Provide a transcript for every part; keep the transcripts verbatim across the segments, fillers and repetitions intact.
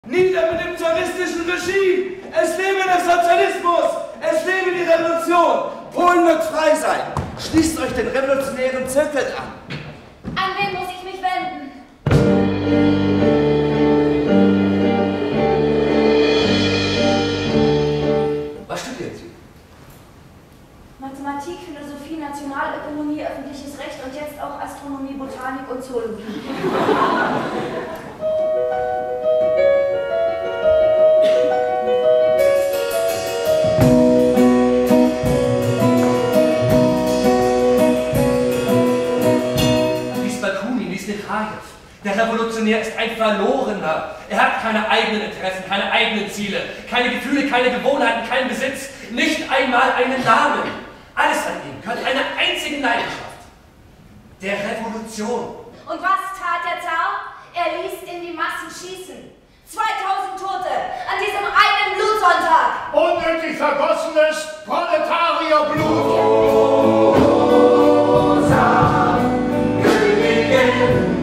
Nieder mit dem zaristischen Regime! Es lebe der Sozialismus! Es lebe die Revolution! Polen wird frei sein! Schließt euch den revolutionären Zirkeln an! An wen muss ich mich wenden? Was studiert Sie? Mathematik, Philosophie, Nationalökonomie, öffentliches Recht und jetzt auch Astronomie, Botanik und Zoologie. Der Revolutionär ist ein Verlorener. Er hat keine eigenen Interessen, keine eigenen Ziele, keine Gefühle, keine Gewohnheiten, keinen Besitz, nicht einmal einen Namen. Alles an ihm gehört einer einzigen Leidenschaft: der Revolution. Und was tat der Zar? Er ließ in die Massen schießen. zweitausend Tote an diesem einen Blutsonntag. Unnötig vergossenes Proletarierblut. Rosa, Königin.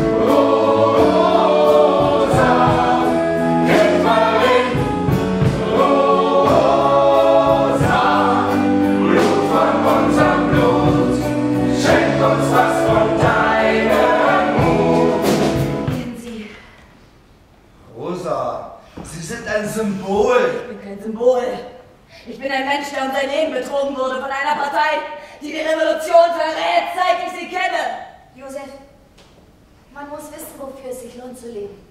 Sie sind ein Symbol. Ich bin kein Symbol. Ich bin ein Mensch, der um sein Leben betrogen wurde von einer Partei, die die Revolution verrät, seit ich sie kenne. Josef, man muss wissen, wofür es sich lohnt zu leben.